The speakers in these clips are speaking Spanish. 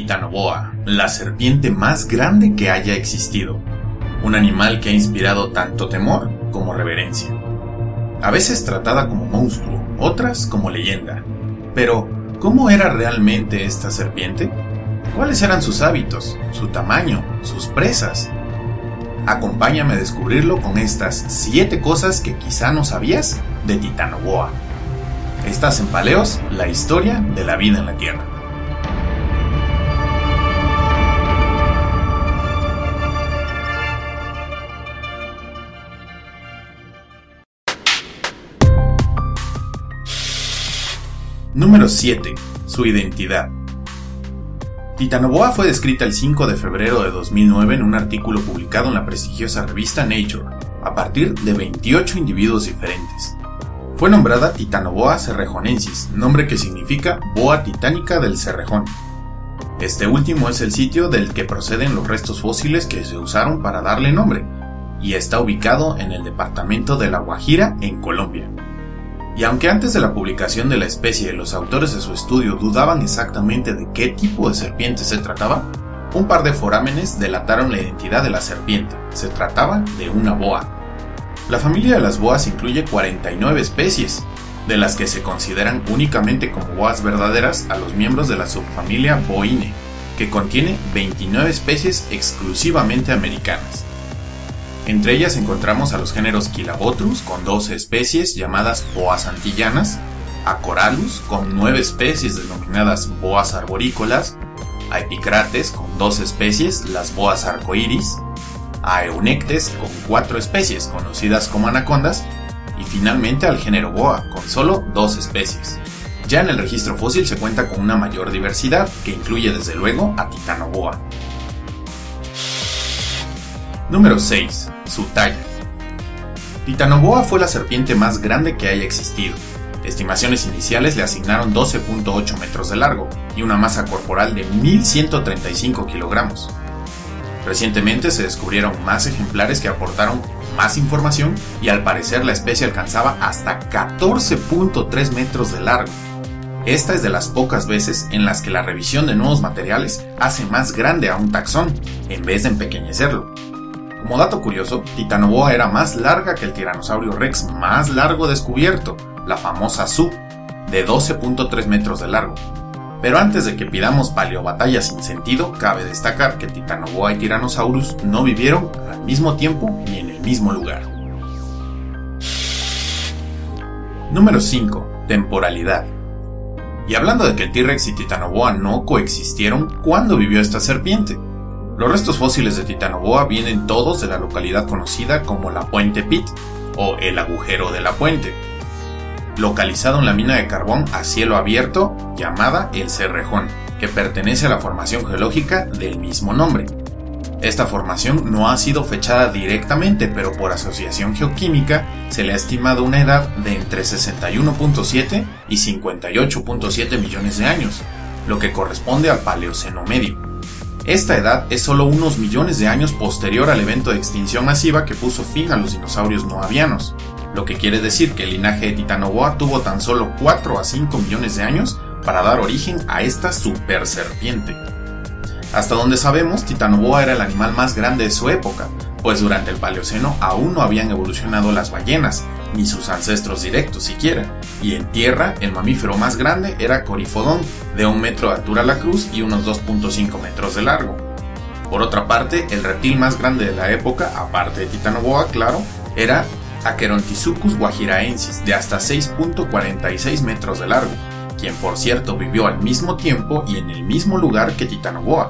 Titanoboa, la serpiente más grande que haya existido. Un animal que ha inspirado tanto temor como reverencia. A veces tratada como monstruo, otras como leyenda. Pero, ¿cómo era realmente esta serpiente? ¿Cuáles eran sus hábitos, su tamaño, sus presas? Acompáñame a descubrirlo con estas 7 cosas que quizá no sabías de Titanoboa. Estás en Paleos, la historia de la vida en la Tierra. Número 7. Su identidad. Titanoboa fue descrita el 5 de febrero de 2009 en un artículo publicado en la prestigiosa revista Nature, a partir de 28 individuos diferentes. Fue nombrada Titanoboa cerrejonensis, nombre que significa boa titánica del Cerrejón. Este último es el sitio del que proceden los restos fósiles que se usaron para darle nombre, y está ubicado en el departamento de La Guajira, en Colombia. Y aunque antes de la publicación de la especie los autores de su estudio dudaban exactamente de qué tipo de serpiente se trataba, un par de forámenes delataron la identidad de la serpiente. Se trataba de una boa. La familia de las boas incluye 49 especies, de las que se consideran únicamente como boas verdaderas a los miembros de la subfamilia Boine, que contiene 29 especies exclusivamente americanas. Entre ellas encontramos a los géneros Quilabotrus con 12 especies llamadas boas antillanas, a Corallus con 9 especies denominadas boas arborícolas, a Epicrates con 2 especies, las boas arcoíris, a Eunectes con 4 especies conocidas como anacondas y finalmente al género boa con solo 2 especies. Ya en el registro fósil se cuenta con una mayor diversidad que incluye desde luego a Titanoboa. Número 6. Su talla. Titanoboa fue la serpiente más grande que haya existido. Estimaciones iniciales le asignaron 12.8 metros de largo y una masa corporal de 1.135 kilogramos. Recientemente se descubrieron más ejemplares que aportaron más información y al parecer la especie alcanzaba hasta 14.3 metros de largo. Esta es de las pocas veces en las que la revisión de nuevos materiales hace más grande a un taxón, en vez de empequeñecerlo. Como dato curioso, Titanoboa era más larga que el tiranosaurio rex más largo descubierto, la famosa Su, de 12.3 metros de largo. Pero antes de que pidamos paleobatallas sin sentido, cabe destacar que Titanoboa y Tyrannosaurus no vivieron al mismo tiempo ni en el mismo lugar. Número 5. Temporalidad. Y hablando de que el T-Rex y Titanoboa no coexistieron, ¿cuándo vivió esta serpiente? Los restos fósiles de Titanoboa vienen todos de la localidad conocida como la Puente Pit, o el agujero de la puente, localizado en la mina de carbón a cielo abierto llamada El Cerrejón, que pertenece a la formación geológica del mismo nombre. Esta formación no ha sido fechada directamente, pero por asociación geoquímica se le ha estimado una edad de entre 61.7 y 58.7 millones de años, lo que corresponde al Paleoceno medio. Esta edad es solo unos millones de años posterior al evento de extinción masiva que puso fin a los dinosaurios no avianos, lo que quiere decir que el linaje de Titanoboa tuvo tan solo 4 a 5 millones de años para dar origen a esta super serpiente. Hasta donde sabemos, Titanoboa era el animal más grande de su época, pues durante el Paleoceno aún no habían evolucionado las ballenas, ni sus ancestros directos siquiera, y en tierra el mamífero más grande era Coryphodon, de 1 metro de altura a la cruz y unos 2.5 metros de largo. Por otra parte, el reptil más grande de la época, aparte de Titanoboa, claro, era Acherontisuchus guajiraensis, de hasta 6.46 metros de largo, quien por cierto vivió al mismo tiempo y en el mismo lugar que Titanoboa.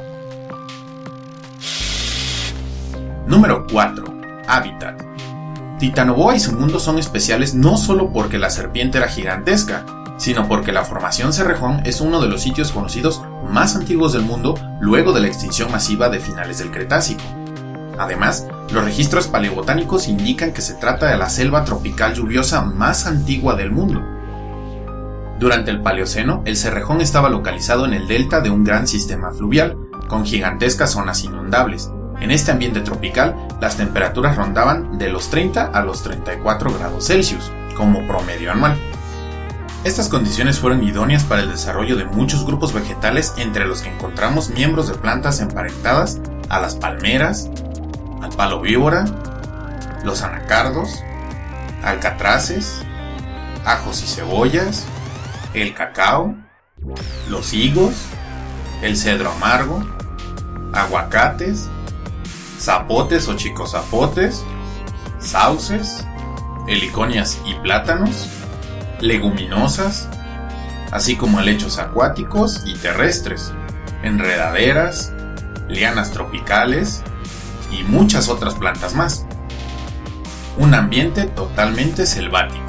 Número 4. Hábitat. Titanoboa y su mundo son especiales no solo porque la serpiente era gigantesca, sino porque la formación Cerrejón es uno de los sitios conocidos más antiguos del mundo luego de la extinción masiva de finales del Cretácico. Además, los registros paleobotánicos indican que se trata de la selva tropical lluviosa más antigua del mundo. Durante el Paleoceno, el Cerrejón estaba localizado en el delta de un gran sistema fluvial, con gigantescas zonas inundables. En este ambiente tropical, las temperaturas rondaban de los 30 a los 34 grados Celsius, como promedio anual. Estas condiciones fueron idóneas para el desarrollo de muchos grupos vegetales, entre los que encontramos miembros de plantas emparentadas a las palmeras, al palo víbora, los anacardos, alcatraces, ajos y cebollas, el cacao, los higos, el cedro amargo, aguacates, zapotes o chicozapotes, sauces, heliconias y plátanos, leguminosas, así como helechos acuáticos y terrestres, enredaderas, lianas tropicales y muchas otras plantas más. Un ambiente totalmente selvático.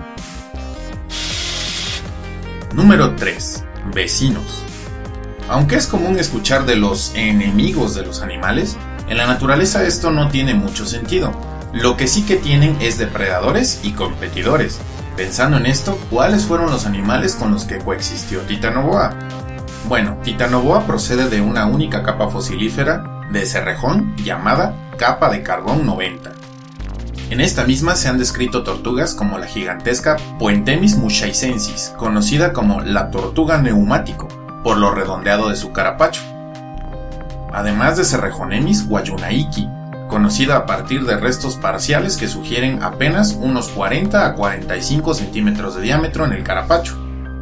Número 3. Vecinos. Aunque es común escuchar de los enemigos de los animales, en la naturaleza esto no tiene mucho sentido. Lo que sí que tienen es depredadores y competidores. Pensando en esto, ¿cuáles fueron los animales con los que coexistió Titanoboa? Bueno, Titanoboa procede de una única capa fosilífera de cerrejón llamada capa de carbón 90. En esta misma se han descrito tortugas como la gigantesca Poentemis mushaicensis, conocida como la tortuga neumático, por lo redondeado de su carapacho. Además de Cerrejonemis guayunaiki, conocida a partir de restos parciales que sugieren apenas unos 40 a 45 centímetros de diámetro en el carapacho.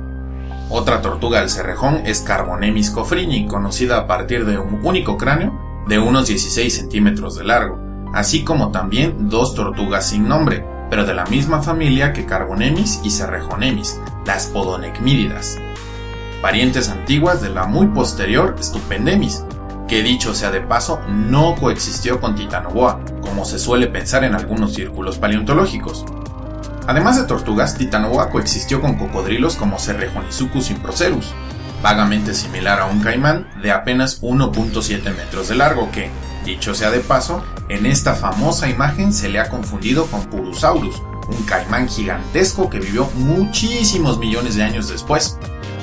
Otra tortuga del cerrejón es Carbonemis cofrini, conocida a partir de un único cráneo de unos 16 centímetros de largo, así como también dos tortugas sin nombre, pero de la misma familia que Carbonemis y Cerrejonemis, las Podonecmídidas, parientes antiguas de la muy posterior Stupendemis, que dicho sea de paso no coexistió con Titanoboa, como se suele pensar en algunos círculos paleontológicos. Además de tortugas, Titanoboa coexistió con cocodrilos como Cerrejonisuchus improcerus, vagamente similar a un caimán de apenas 1.7 metros de largo que, dicho sea de paso, en esta famosa imagen se le ha confundido con Purusaurus, un caimán gigantesco que vivió muchísimos millones de años después.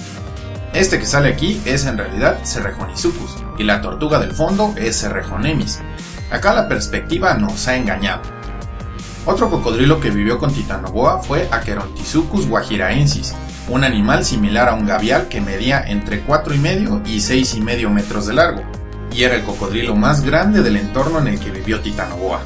Este que sale aquí es en realidad Cerrejonisuchus y la tortuga del fondo es Cerrejonemis. Acá la perspectiva nos ha engañado. Otro cocodrilo que vivió con Titanoboa fue Acherontisuchus guajiraensis, un animal similar a un gavial que medía entre 4,5 y 6,5 metros de largo, y era el cocodrilo más grande del entorno en el que vivió Titanoboa.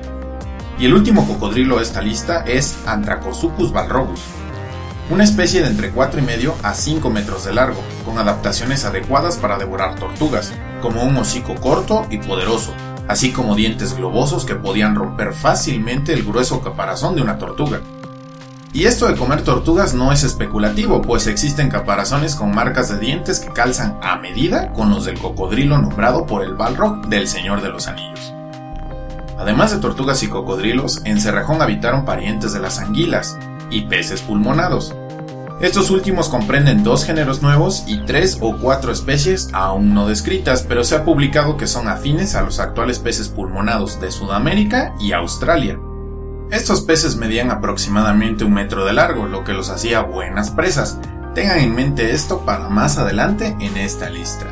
Y el último cocodrilo de esta lista es Anthracosuchus balrobus, una especie de entre 4,5 a 5 metros de largo, con adaptaciones adecuadas para devorar tortugas, como un hocico corto y poderoso, así como dientes globosos que podían romper fácilmente el grueso caparazón de una tortuga. Y esto de comer tortugas no es especulativo, pues existen caparazones con marcas de dientes que calzan a medida con los del cocodrilo nombrado por el Balrog del Señor de los Anillos. Además de tortugas y cocodrilos, en Cerrejón habitaron parientes de las anguilas y peces pulmonados. Estos últimos comprenden 2 géneros nuevos y 3 o 4 especies aún no descritas, pero se ha publicado que son afines a los actuales peces pulmonados de Sudamérica y Australia. Estos peces medían aproximadamente 1 metro de largo, lo que los hacía buenas presas. Tengan en mente esto para más adelante en esta lista.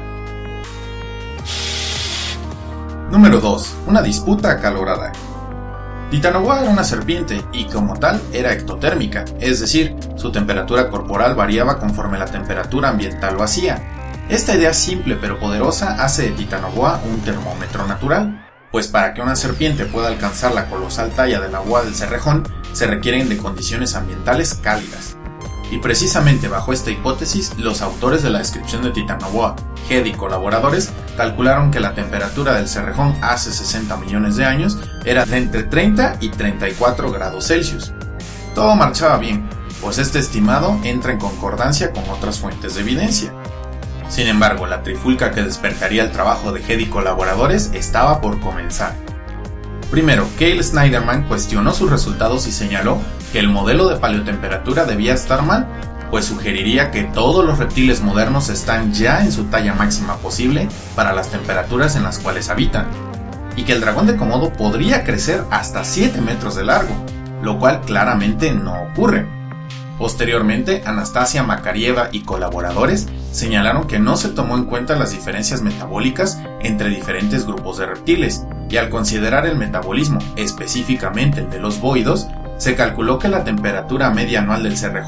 Número 2. Una disputa acalorada. Titanoboa era una serpiente y como tal era ectotérmica, es decir, su temperatura corporal variaba conforme la temperatura ambiental lo hacía. Esta idea simple pero poderosa hace de Titanoboa un termómetro natural, pues para que una serpiente pueda alcanzar la colosal talla del agua del cerrejón se requieren de condiciones ambientales cálidas. Y precisamente bajo esta hipótesis, los autores de la descripción de Titanoboa, Head y colaboradores, calcularon que la temperatura del cerrejón hace 60 millones de años era de entre 30 y 34 grados Celsius. Todo marchaba bien, pues este estimado entra en concordancia con otras fuentes de evidencia. Sin embargo, la trifulca que despertaría el trabajo de Head y colaboradores estaba por comenzar. Primero, Cale Snyderman cuestionó sus resultados y señaló que el modelo de paleotemperatura debía estar mal, pues sugeriría que todos los reptiles modernos están ya en su talla máxima posible para las temperaturas en las cuales habitan, y que el dragón de Komodo podría crecer hasta 7 metros de largo, lo cual claramente no ocurre. Posteriormente, Anastasia Makarieva y colaboradores señalaron que no se tomó en cuenta las diferencias metabólicas entre diferentes grupos de reptiles, y al considerar el metabolismo, específicamente el de los boidos, se calculó que la temperatura media anual del cerrejón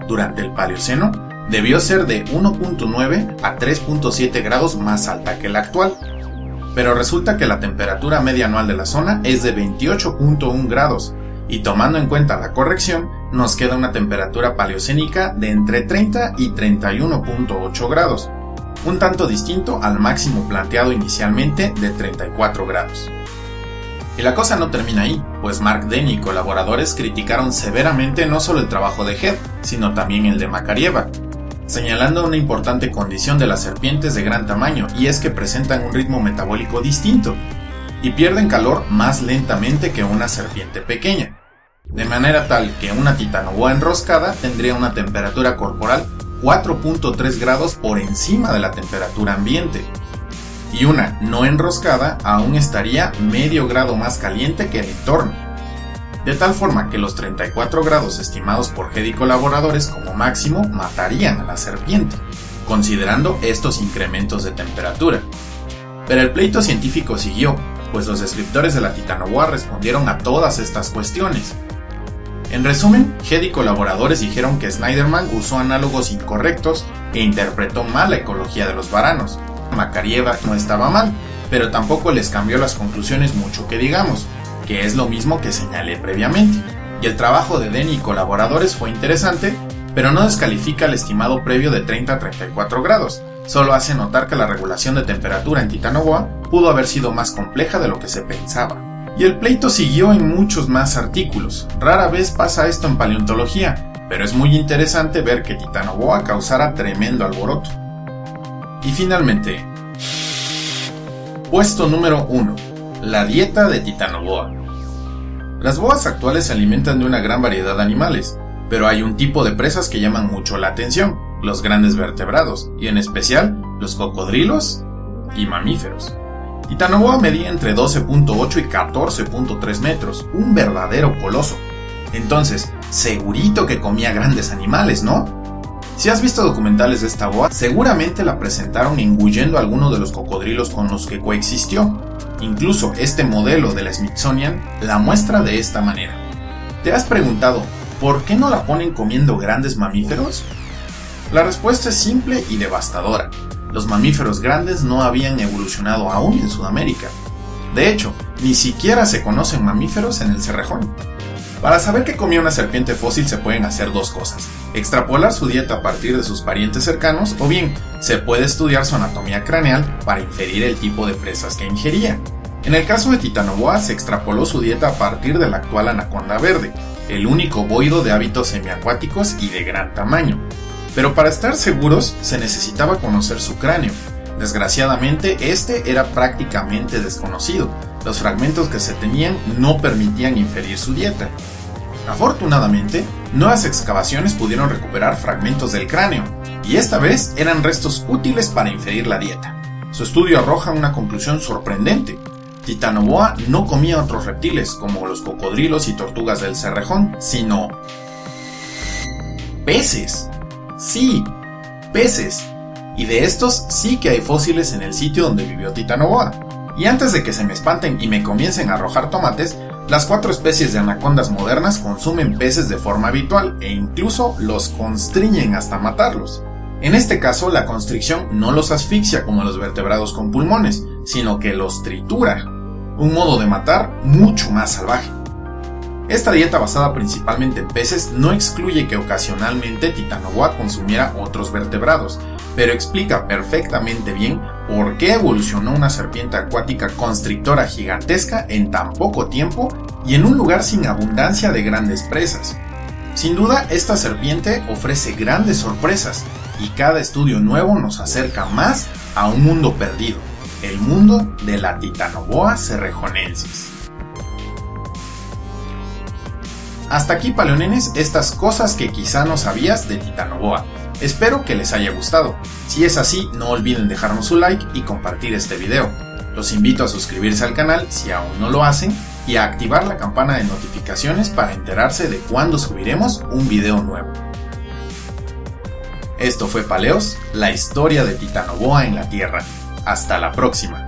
durante el Paleoceno debió ser de 1.9 a 3.7 grados más alta que la actual. Pero resulta que la temperatura media anual de la zona es de 28.1 grados, y tomando en cuenta la corrección, nos queda una temperatura paleocénica de entre 30 y 31.8 grados, un tanto distinto al máximo planteado inicialmente de 34 grados. Y la cosa no termina ahí, pues Mark Denny y colaboradores criticaron severamente no solo el trabajo de Head, sino también el de Makarieva, señalando una importante condición de las serpientes de gran tamaño, y es que presentan un ritmo metabólico distinto, y pierden calor más lentamente que una serpiente pequeña, de manera tal que una titanoboa enroscada tendría una temperatura corporal 4.3 grados por encima de la temperatura ambiente, y una no enroscada aún estaría medio grado más caliente que el entorno, de tal forma que los 34 grados estimados por Head y colaboradores como máximo matarían a la serpiente, considerando estos incrementos de temperatura. Pero el pleito científico siguió, pues los descriptores de la titanoboa respondieron a todas estas cuestiones. En resumen, Head y colaboradores dijeron que Snyderman usó análogos incorrectos e interpretó mal la ecología de los varanos. Makarieva no estaba mal, pero tampoco les cambió las conclusiones mucho que digamos, que es lo mismo que señalé previamente. Y el trabajo de Denny y colaboradores fue interesante, pero no descalifica el estimado previo de 30 a 34 grados, solo hace notar que la regulación de temperatura en Titanoboa pudo haber sido más compleja de lo que se pensaba. Y el pleito siguió en muchos más artículos. Rara vez pasa esto en paleontología, pero es muy interesante ver que Titanoboa causara tremendo alboroto. Y finalmente, puesto número 1. La dieta de Titanoboa. Las boas actuales se alimentan de una gran variedad de animales, pero hay un tipo de presas que llaman mucho la atención, los grandes vertebrados, y en especial los cocodrilos y mamíferos. Titanoboa medía entre 12.8 y 14.3 metros, un verdadero coloso. Entonces, segurito que comía grandes animales, ¿no? Si has visto documentales de esta boa, seguramente la presentaron engullendo a alguno de los cocodrilos con los que coexistió. Incluso este modelo de la Smithsonian la muestra de esta manera. ¿Te has preguntado por qué no la ponen comiendo grandes mamíferos? La respuesta es simple y devastadora. Los mamíferos grandes no habían evolucionado aún en Sudamérica. De hecho, ni siquiera se conocen mamíferos en el Cerrejón. Para saber qué comía una serpiente fósil se pueden hacer dos cosas: extrapolar su dieta a partir de sus parientes cercanos, o bien se puede estudiar su anatomía craneal para inferir el tipo de presas que ingería. En el caso de Titanoboa se extrapoló su dieta a partir de la actual anaconda verde, el único boido de hábitos semiacuáticos y de gran tamaño. Pero para estar seguros se necesitaba conocer su cráneo. Desgraciadamente este era prácticamente desconocido. Los fragmentos que se tenían no permitían inferir su dieta. Afortunadamente, nuevas excavaciones pudieron recuperar fragmentos del cráneo, y esta vez eran restos útiles para inferir la dieta. Su estudio arroja una conclusión sorprendente. Titanoboa no comía otros reptiles como los cocodrilos y tortugas del Cerrejón, sino peces. Sí, peces. Y de estos sí que hay fósiles en el sitio donde vivió Titanoboa. Y antes de que se me espanten y me comiencen a arrojar tomates, las 4 especies de anacondas modernas consumen peces de forma habitual e incluso los constriñen hasta matarlos. En este caso, la constricción no los asfixia como los vertebrados con pulmones, sino que los tritura, un modo de matar mucho más salvaje. Esta dieta basada principalmente en peces no excluye que ocasionalmente Titanoboa consumiera otros vertebrados, pero explica perfectamente bien por qué evolucionó una serpiente acuática constrictora gigantesca en tan poco tiempo y en un lugar sin abundancia de grandes presas. Sin duda, esta serpiente ofrece grandes sorpresas y cada estudio nuevo nos acerca más a un mundo perdido, el mundo de la Titanoboa cerrejonensis. Hasta aquí, paleonenes, estas cosas que quizá no sabías de Titanoboa. Espero que les haya gustado. Si es así, no olviden dejarnos su like y compartir este video. Los invito a suscribirse al canal si aún no lo hacen y a activar la campana de notificaciones para enterarse de cuando subiremos un video nuevo. Esto fue Paleos, la historia de Titanoboa en la Tierra. Hasta la próxima.